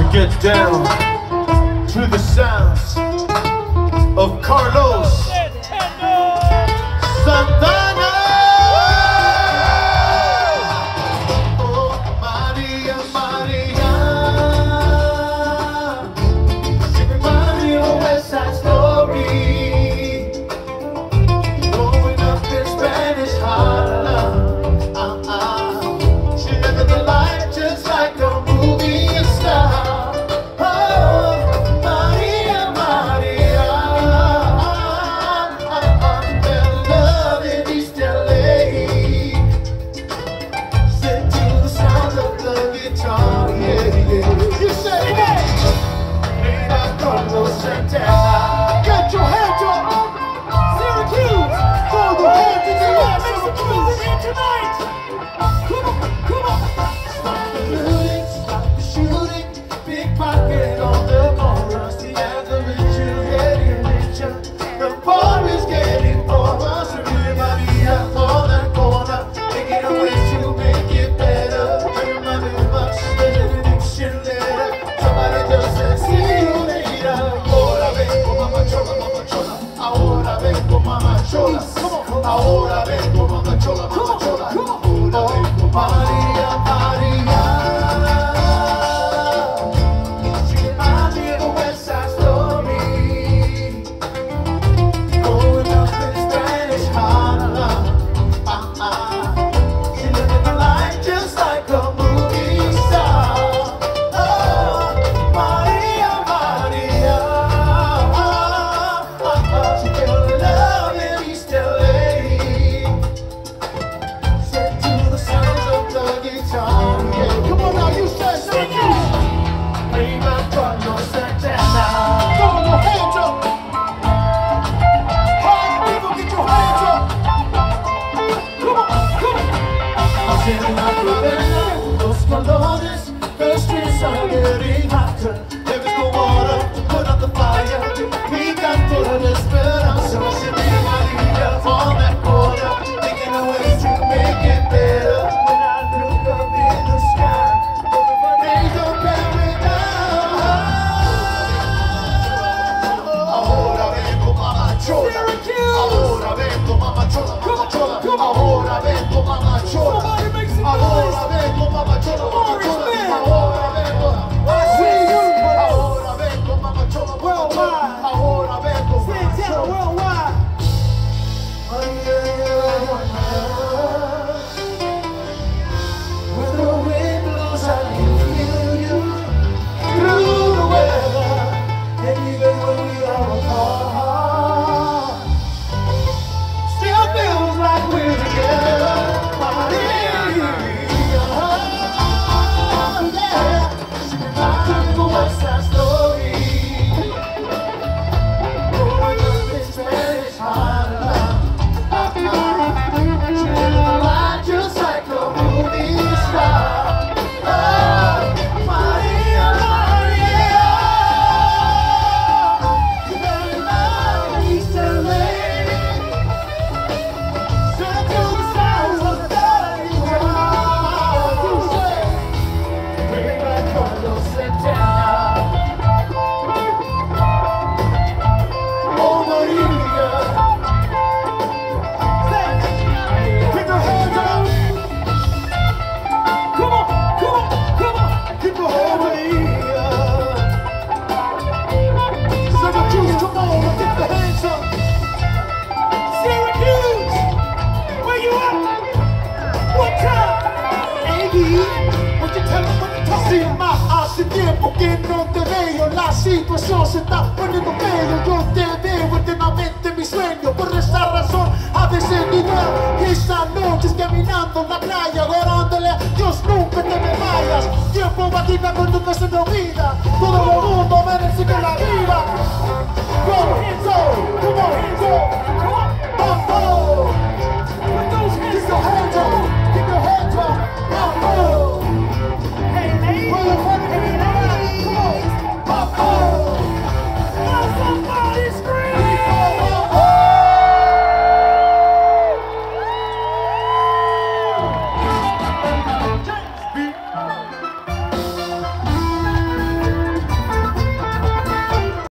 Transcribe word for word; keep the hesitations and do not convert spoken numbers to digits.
Get down to the sounds of Carlos Santana. Oh, Maria, Maria, she reminds me of a West Side Story. Growing up in Spanish Harlem, uh, uh, she lived the life just like a movie star. Carlos Santana. Get your hands up! Syracuse! Throw your hands in the air! Syracuse in tonight! Come on, come on! Stop the looting, stop the shooting. Big pocket on the corner. See as the rich is getting richer, the poor is getting poorer. So everybody out on that corner, making a wish to make it better. Bring my new much benediction letter. Somebody just said, see you later. Ahora vengo, mama chola, mama chola. Ahora vengo, mama chola. Ahora vengo, mama chola, mama chola. Ahora vengo, Maria, Maria. She reminds me of a West Side Story. Growing up in Spanish Harlem, uh, uh. She living the life just like a movie star. Oh, Maria, Maria. She fell in love in East L A. Set to the sounds of the guitar. Yeah, come on now, you said sing it. Bring my Carlos Santana. Throw your hands up. All you people, get your hands up. Come on, come on. I'm sitting out Ravenna, los colores. The streets are getting hotter. There is no water to put out the fire. We got full of esperanza. Sipping Maria on that corner, thinking of ways to make it better. When I look up in the sky, over the days of paradise. Ahora vengo, mama chola. Ahora vengo, mama chola, mama chola. Ahora vengo, mama chola. Ahora vengo, mama chola, mama chola. Ahora vengo, ahora vengo, mama chola, mama chola. Ahora vengo, mama chola. Worldwide. When the wind blows, I can feel you through the weather, and even when we are apart, still feels like we're together. Maria, yeah. She reminds me of a West Side Story. Growing up in Spanish Harlem, she lived a life just like a movie star. Oh, Maria, Maria. She fell in love in East L A. Set to the sounds of the guitar. You say, bring back Carlos Santana. Oh, Maria. Get your hands up. Come on, come on, come on. Get your hands up. Maria. Syracuse, come on, get the hands up. Syracuse, where you at? What time? Aggie, what you tell them when you talk? Sí, más hace tiempo que no te veo. La situación se está poniendo feo. Yo te veo eternamente mi sueño. Por esa razón, a veces ni veo esas noches caminando en la playa, orándole a Dios, nunca te me vayas. Tiempo va arriba cuando no se me olvida. Todo el mundo merece que la vida. Go, hands up, come on, hands up.